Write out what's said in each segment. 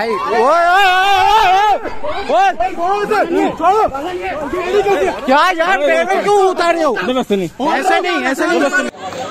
भाई क्या यार पेड़ क्यों उतार रहे हो? ऐसे नहीं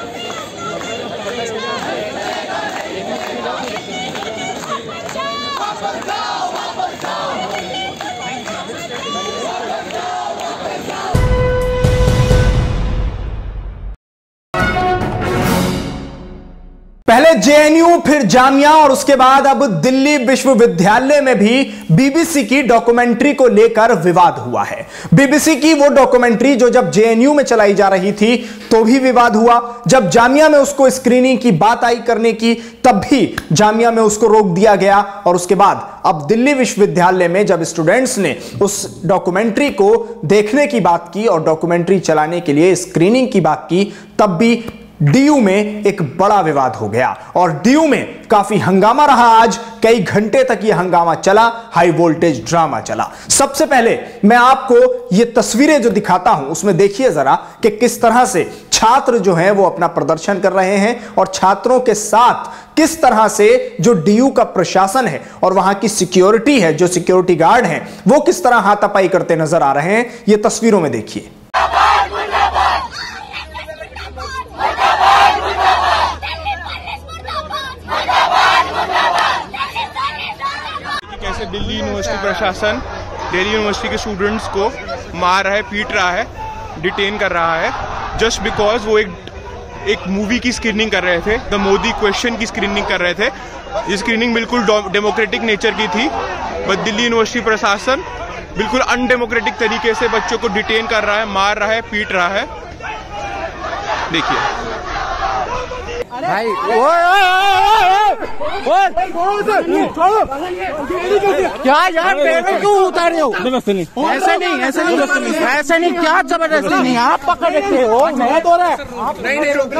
पहले जेएनयू, फिर जामिया और उसके बाद अब दिल्ली विश्वविद्यालय में भी बीबीसी की डॉक्यूमेंट्री को लेकर विवाद हुआ है। बीबीसी की वो डॉक्यूमेंट्री जो जब जेएनयू में चलाई जा रही थी तो भी विवाद हुआ, जब जामिया में उसको स्क्रीनिंग की बात आई करने की तब भी जामिया में उसको रोक दिया गया, और उसके बाद अब दिल्ली विश्वविद्यालय में जब स्टूडेंट्स ने उस डॉक्यूमेंट्री को देखने की बात की और डॉक्यूमेंट्री चलाने के लिए स्क्रीनिंग की बात की तब भी डीयू में एक बड़ा विवाद हो गया और डीयू में काफी हंगामा रहा। आज कई घंटे तक यह हंगामा चला, हाई वोल्टेज ड्रामा चला। सबसे पहले मैं आपको ये तस्वीरें जो दिखाता हूं उसमें देखिए जरा कि किस तरह से छात्र जो हैं वो अपना प्रदर्शन कर रहे हैं और छात्रों के साथ किस तरह से जो डीयू का प्रशासन है और वहां की सिक्योरिटी है, जो सिक्योरिटी गार्ड हैं, वो किस तरह हाथापाई करते नजर आ रहे हैं। ये तस्वीरों में देखिए। कैसे दिल्ली यूनिवर्सिटी प्रशासन दिल्ली यूनिवर्सिटी के स्टूडेंट्स को मार रहा है, पीट रहा है, डिटेन कर रहा है जस्ट बिकॉज वो एक मूवी की स्क्रीनिंग कर रहे थे, द मोदी क्वेश्चन की स्क्रीनिंग कर रहे थे। ये स्क्रीनिंग बिल्कुल डेमोक्रेटिक नेचर की थी, बट दिल्ली यूनिवर्सिटी प्रशासन बिल्कुल अनडेमोक्रेटिक तरीके से बच्चों को डिटेन कर रहा है, मार रहा है, पीट रहा है। देखिए भाई क्या यार पेड़ क्यों उतार रहे हो? ऐसे नहीं क्या जबरदस्ती नहीं, आप पकड़ रखे हो, मैं तो नहीं रोक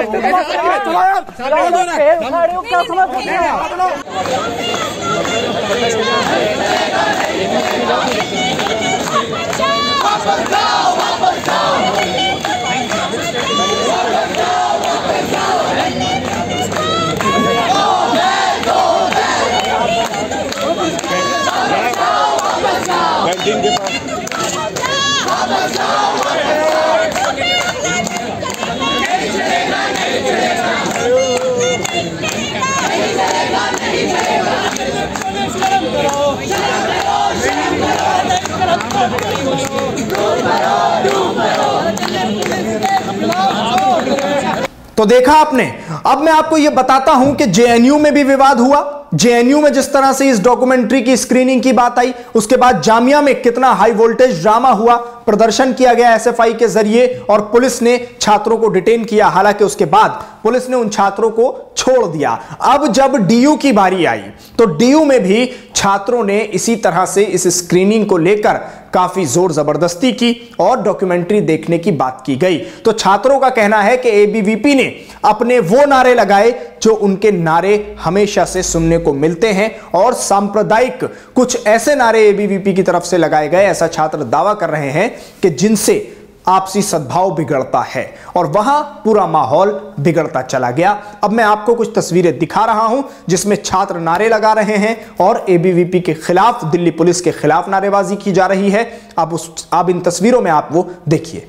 तो देखा आपने। अब मैं आपको यह बताता हूं कि जेएनयू में भी विवाद हुआ। जेएनयू में जिस तरह से इस डॉक्यूमेंट्री की स्क्रीनिंग की बात आई, उसके बाद जामिया में कितना हाई वोल्टेज ड्रामा हुआ, प्रदर्शन किया गया एसएफआई के जरिए और पुलिस ने छात्रों को डिटेन किया। हालांकि उसके बाद पुलिस ने उन छात्रों को छोड़ दिया। अब जब डीयू की बारी आई तो डीयू में भी छात्रों ने इसी तरह से इस स्क्रीनिंग को लेकर काफी जोर जबरदस्ती की और डॉक्यूमेंट्री देखने की बात की गई। तो छात्रों का कहना है कि एबीवीपी ने अपने वो नारे लगाए जो उनके नारे हमेशा से सुनने को मिलते हैं और सांप्रदायिक कुछ ऐसे नारे एबीवीपी की तरफ से लगाए गए, ऐसा छात्र दावा कर रहे हैं कि जिनसे आपसी सद्भाव बिगड़ता है और वहां पूरा माहौल बिगड़ता चला गया। अब मैं आपको कुछ तस्वीरें दिखा रहा हूं जिसमें छात्र नारे लगा रहे हैं और एबीवीपी के खिलाफ, दिल्ली पुलिस के खिलाफ नारेबाजी की जा रही है। अब इन तस्वीरों में आप वो देखिए।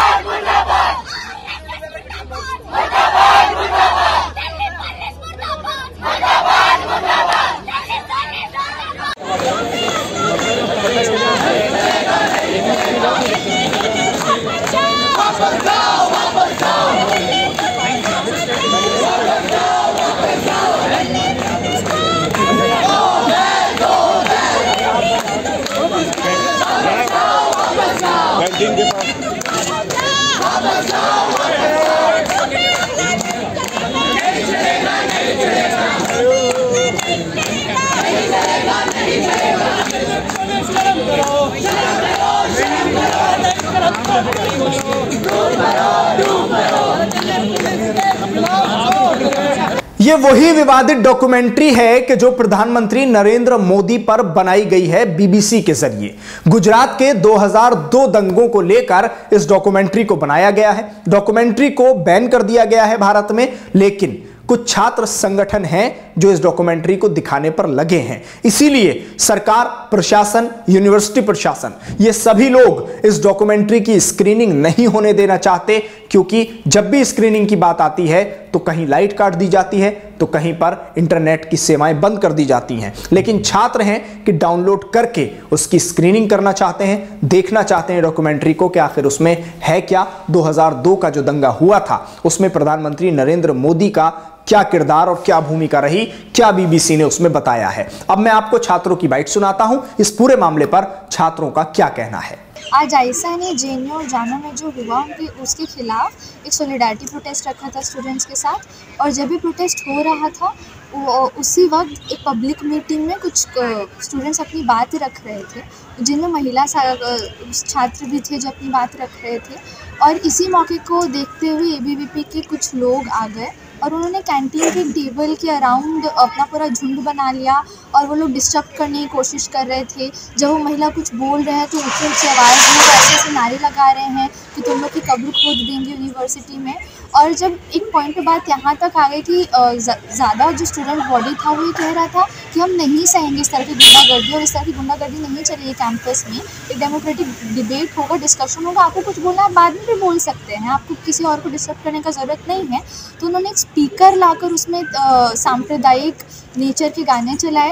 ये वही विवादित डॉक्यूमेंट्री है कि जो प्रधानमंत्री नरेंद्र मोदी पर बनाई गई है बीबीसी के जरिए। गुजरात के 2002 दंगों को लेकर इस डॉक्यूमेंट्री को बनाया गया है। डॉक्यूमेंट्री को बैन कर दिया गया है भारत में, लेकिन कुछ छात्र संगठन हैं जो इस डॉक्यूमेंट्री को दिखाने पर लगे हैं। इसीलिए सरकार, प्रशासन, यूनिवर्सिटी प्रशासन, ये सभी लोग इस डॉक्यूमेंट्री की स्क्रीनिंग नहीं होने देना चाहते, क्योंकि जब भी स्क्रीनिंग की बात आती है तो कहीं लाइट काट दी जाती है तो कहीं पर इंटरनेट की सेवाएं बंद कर दी जाती हैं। लेकिन छात्र हैं कि डाउनलोड करके उसकी स्क्रीनिंग करना चाहते हैं, देखना चाहते हैं डॉक्यूमेंट्री को कि आखिर उसमें है क्या। 2002 का जो दंगा हुआ था उसमें प्रधानमंत्री नरेंद्र मोदी का क्या किरदार और क्या भूमिका रही, क्या बीबीसी ने उसमें बताया है। अब मैं आपको छात्रों की बाइट सुनाता हूं, इस पूरे मामले पर छात्रों का क्या कहना है। आज आयशा ने जेएनयू और जामिया में जो हुआ उसके खिलाफ एक सोलिडारिटी प्रोटेस्ट रखा था स्टूडेंट्स के साथ, और जब भी प्रोटेस्ट हो रहा था उसी वक्त एक पब्लिक मीटिंग में कुछ स्टूडेंट्स अपनी बात रख रहे थे, जिनमें महिला छात्र भी थे जो अपनी बात रख रहे थे। और इसी मौके को देखते हुए एबीवीपी के कुछ लोग आ गए और उन्होंने कैंटीन के टेबल के अराउंड अपना पूरा झुंड बना लिया और वो लोग डिस्टर्ब करने की कोशिश कर रहे थे। जब वो महिला कुछ बोल रहे हैं तो ऊँची ऊँची आवाज़ में ऐसे नारे लगा रहे हैं कि तुम लोग की कब्र खोद देंगे यूनिवर्सिटी में। और जब एक पॉइंट पे बात यहाँ तक आ गई कि ज़्यादा जो स्टूडेंट बॉडी था वो ये कह रहा था कि हम नहीं सहेंगे इस तरह की गुंडागर्दी, और इस तरह की गुंडागर्दी नहीं चलेगी कैंपस में। एक डेमोक्रेटिक डिबेट होगा, डिस्कशन होगा, आपको कुछ बोलना है बाद में भी बोल सकते हैं, आपको किसी और को डिस्टर्ब करने का ज़रूरत नहीं है। तो उन्होंने एक स्पीकर लाकर उसमें सांप्रदायिक नेचर के गाने चलाए,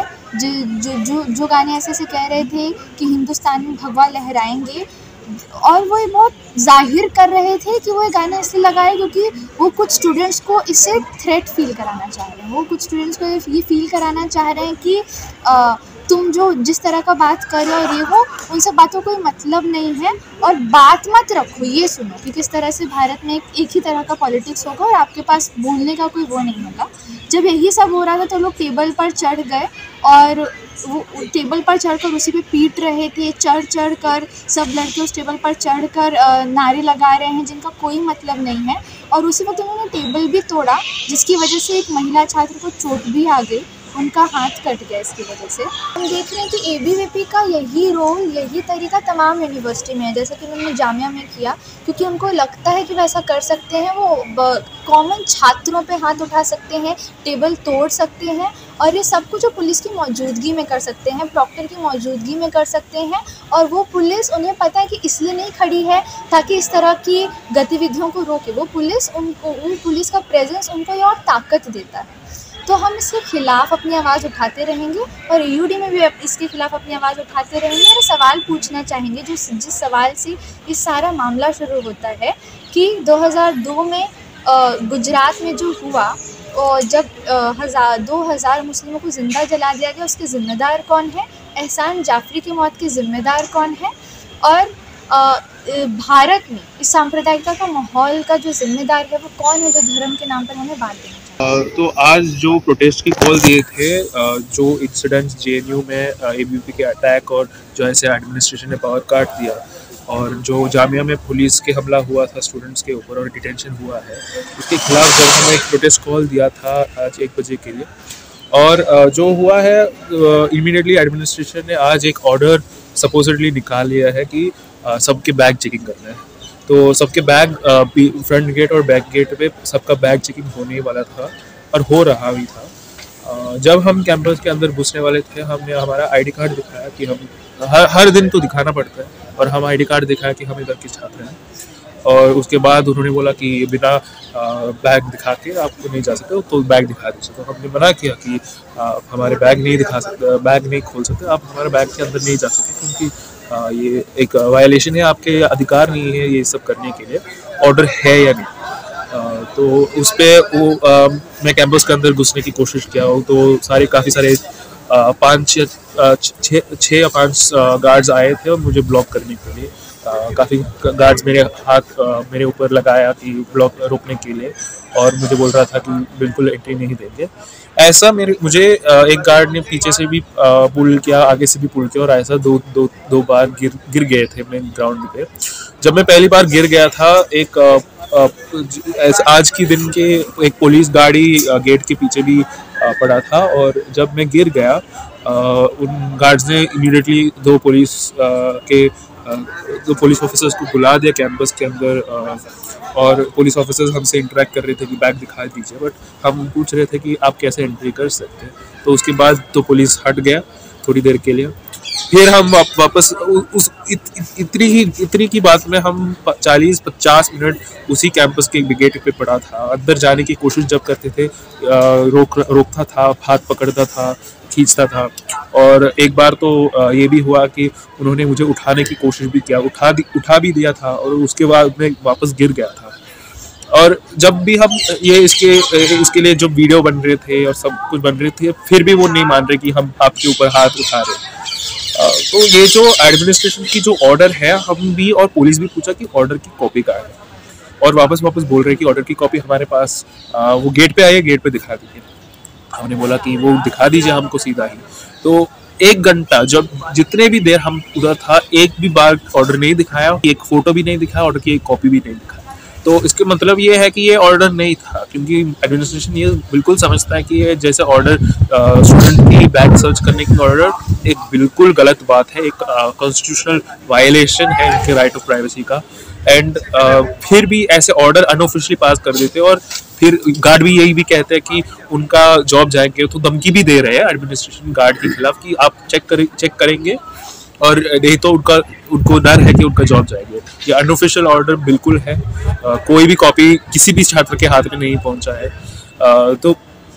जो गाने ऐसे कह रहे थे कि हिंदुस्तान में भगवा लहराएंगे, और वो बहुत जाहिर कर रहे थे कि वो ये गाना इसलिए लगाए क्योंकि वो कुछ स्टूडेंट्स को इससे थ्रेट फील कराना चाह रहे हैं। वो कुछ स्टूडेंट्स को ये फील कराना चाह रहे हैं कि तुम जो जिस तरह का बात कर रहे हो ये हो, उन सब बातों कोई मतलब नहीं है और बात मत रखो, ये सुनो कि किस तरह से भारत में एक ही तरह का पॉलिटिक्स होगा और आपके पास बोलने का कोई वो नहीं होगा। जब यही सब हो रहा था तो लोग टेबल पर चढ़ गए और वो टेबल पर चढ़कर उसी पे पीट रहे थे। चढ़ कर सब लड़के उस टेबल पर चढ़कर नारे लगा रहे हैं जिनका कोई मतलब नहीं है। और उसी वक्त उन्होंने टेबल भी तोड़ा, जिसकी वजह से एक महिला छात्र को चोट भी आ गई, उनका हाथ कट गया इसकी वजह से। हम देख रहे हैं कि एबीवीपी का यही रोल, यही तरीका तमाम यूनिवर्सिटी में है, जैसा कि उन्होंने जामिया में किया, क्योंकि उनको लगता है कि वो ऐसा कर सकते हैं। वो कॉमन छात्रों पे हाथ उठा सकते हैं, टेबल तोड़ सकते हैं, और ये सब कुछ जो पुलिस की मौजूदगी में कर सकते हैं, प्रॉक्टर की मौजूदगी में कर सकते हैं। और वो पुलिस, उन्हें पता है कि इसलिए नहीं खड़ी है ताकि इस तरह की गतिविधियों को रोके, वो पुलिस पुलिस का प्रेजेंस उनको ये और ताकत देता है। तो हम इसके खिलाफ अपनी आवाज़ उठाते रहेंगे और यूडी में भी इसके खिलाफ अपनी आवाज़ उठाते रहेंगे। और सवाल पूछना चाहेंगे जिस सवाल से इस सारा मामला शुरू होता है कि 2002 में गुजरात में जो हुआ, और जब 2000 मुस्लिमों को ज़िंदा जला दिया गया, उसके ज़िम्मेदार कौन है? एहसान जाफरी की मौत के ज़िम्मेदार कौन है? और भारत में इस सांप्रदायिकता का माहौल का जो जिम्मेदार है वो कौन है, जो धर्म के नाम पर हमें बांट देना चाहिए? तो आज जो प्रोटेस्ट की कॉल दिए थे, जो इंसिडेंट्स जेएनयू में एबीवीपी के अटैक और जो ऐसे एडमिनिस्ट्रेशन ने पावर काट दिया, और जो जामिया में पुलिस के हमला हुआ था स्टूडेंट्स के ऊपर और डिटेंशन हुआ है, उसके खिलाफ जब हमने एक प्रोटेस्ट कॉल दिया था आज 1 बजे के लिए, और जो हुआ है इमीडिएटली एडमिनिस्ट्रेशन ने आज एक ऑर्डर सपोजिटली निकाल लिया है कि सबके बैग चेकिंग करना है। तो सबके बैग फ्रंट गेट और बैक गेट पे सबका बैग चेकिंग होने वाला था और हो रहा भी था। जब हम कैंपस के अंदर घुसने वाले थे, हमने हमारा आईडी कार्ड दिखाया कि हम हर दिन तो दिखाना पड़ता है, और हम आईडी कार्ड दिखाया कि हम इधर के छात्र हैं। और उसके बाद उन्होंने बोला कि बिना बैग दिखा के आप नहीं जा सकते, तो बैग दिखा दीजिए। तो हमने मना किया कि हमारे बैग नहीं दिखा सकते, बैग नहीं खोल सकते, आप हमारे बैग के अंदर नहीं जा सकते, क्योंकि ये एक वायलेशन है, आपके अधिकार नहीं है ये सब करने के लिए, ऑर्डर है या नहीं। तो उस पर मैं कैंपस के अंदर घुसने की कोशिश किया हूँ, तो काफ़ी सारे 6 या 5 गार्ड्स आए थे और मुझे ब्लॉक करने के लिए। काफ़ी गार्ड्स मेरे हाथ मेरे ऊपर लगाया कि ब्लॉक रोकने के लिए, और मुझे बोल रहा था कि बिल्कुल एंट्री नहीं देंगे। ऐसा मुझे एक गार्ड ने पीछे से भी पुल किया, आगे से भी पुल किया, और ऐसा दो बार गिर गए थे मेन ग्राउंड पे। जब मैं पहली बार गिर गया था, आज की दिन के एक पुलिस गाड़ी गेट के पीछे भी पड़ा था, और जब मैं गिर गया उन गार्ड्स ने इमीडिएटली 2 पुलिस ऑफिसर्स को बुला दिया कैंपस के अंदर, और पुलिस ऑफिसर्स हमसे इंटरेक्ट कर रहे थे कि बैग दिखा दीजिए, बट हम पूछ रहे थे कि आप कैसे एंट्री कर सकते हैं। तो उसके बाद तो पुलिस हट गया थोड़ी देर के लिए। फिर हम वापस उस इतनी की बात में हम 40-50 मिनट उसी कैंपस के गेट पे पड़ा था। अंदर जाने की कोशिश जब करते थे रोकता था, हाथ पकड़ता था, खींचता था। और एक बार तो ये भी हुआ कि उन्होंने मुझे उठाने की कोशिश भी किया, उठा भी दिया था और उसके बाद मैं वापस गिर गया था। और जब भी हम ये इसके लिए जो वीडियो बन रहे थे और सब कुछ बन रहे थे, फिर भी वो नहीं मान रहे कि हम आपके ऊपर हाथ उठा रहे। तो ये जो एडमिनिस्ट्रेशन की जो ऑर्डर है, हम भी और पुलिस भी पूछा कि ऑर्डर की कॉपी कहाँ है, और वापस बोल रहे कि ऑर्डर की कॉपी हमारे पास, वो गेट पे आइए, गेट पे दिखा दीजिए। हमने बोला कि वो दिखा दीजिए हमको सीधा ही। तो 1 घंटा जब जितने भी देर हम उधर था, एक भी बार ऑर्डर नहीं दिखाया, एक फोटो भी नहीं दिखाया, ऑर्डर की एक कॉपी भी नहीं दिखाया। तो इसके मतलब ये है कि ये ऑर्डर नहीं था, क्योंकि एडमिनिस्ट्रेशन ये बिल्कुल समझता है कि ये जैसे ऑर्डर स्टूडेंट की बैग सर्च करने की ऑर्डर एक बिल्कुल गलत बात है, एक कॉन्स्टिट्यूशनल वायलेशन है इनके राइट ऑफ प्राइवेसी का। एंड फिर भी ऐसे ऑर्डर अनऑफिशियली पास कर देते हैं, और फिर गार्ड भी यही भी कहते हैं कि उनका जॉब जाएंगे। तो धमकी भी दे रहे हैं एडमिनिस्ट्रेशन गार्ड के खिलाफ कि आप चेक करेंगे, और नहीं तो उनको डर है कि उनका जॉब जाएंगे। ये अनऑफिशियल ऑर्डर बिल्कुल है, कोई भी कॉपी किसी भी छात्र के हाथ में नहीं पहुंचा है। तो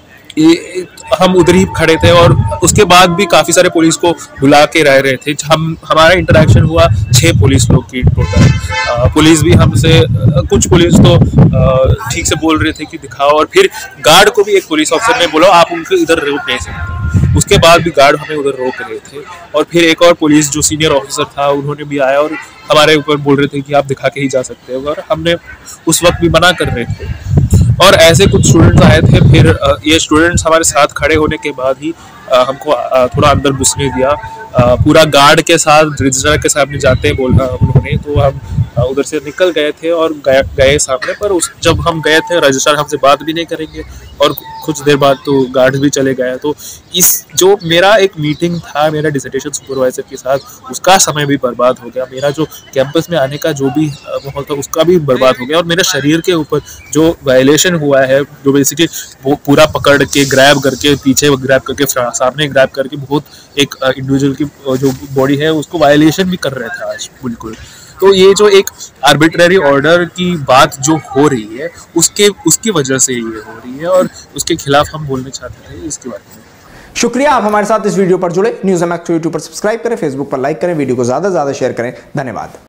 ये हम उधर ही खड़े थे, और उसके बाद भी काफ़ी सारे पुलिस को बुला के रहे थे। हमारा इंटरेक्शन हुआ 6 पुलिस लोग की टोटल। पुलिस भी हमसे, कुछ पुलिस तो ठीक से बोल रहे थे कि दिखाओ, और फिर गार्ड को भी एक पुलिस ऑफिसर ने बोला आप उनको इधर रोक नहीं सकते। उसके बाद भी गार्ड हमें उधर रोक रहे थे, और फिर एक और पुलिस जो सीनियर ऑफिसर था उन्होंने भी आया और हमारे ऊपर बोल रहे थे कि आप दिखा के ही जा सकते हो, और हमने उस वक्त भी मना कर रहे थे। और ऐसे कुछ स्टूडेंट्स आए थे। फिर ये स्टूडेंट्स हमारे साथ खड़े होने के बाद ही हमको थोड़ा अंदर घुसने दिया। पूरा गार्ड के साथ रजिस्ट्रार के सामने जाते बोला उन्होंने, तो हम उधर से निकल गए थे और गए सामने। पर जब हम गए थे, रजिस्ट्रार हमसे बात भी नहीं करेंगे, और कुछ देर बाद तो गार्ड भी चले गए। तो जो मेरा एक मीटिंग था मेरा डिसर्टेशन सुपरवाइजर के साथ, उसका समय भी बर्बाद हो गया। मेरा जो कैंपस में आने का जो भी माहौल था उसका भी बर्बाद हो गया, और मेरे शरीर के ऊपर जो वायलेशन हुआ है, जो बेसिकली वो पूरा पकड़ के ग्रैब करके, पीछे ग्रैब करके, सामने ग्रैब करके, बहुत एक इंडिविजुअल की जो बॉडी है उसको वायलेशन भी कर रहे थे आज बिल्कुल। तो ये जो एक आर्बिट्ररी ऑर्डर की बात जो हो रही है, उसकी वजह से ये हो रही है, और उसके खिलाफ हम बोलना चाहते थे इसके बारे में। शुक्रिया आप हमारे साथ इस वीडियो पर जुड़े। न्यूज़ एमएक्स को यूट्यूब पर सब्सक्राइब करें, फेसबुक पर लाइक करें, वीडियो को ज़्यादा से ज़्यादा शेयर करें। धन्यवाद।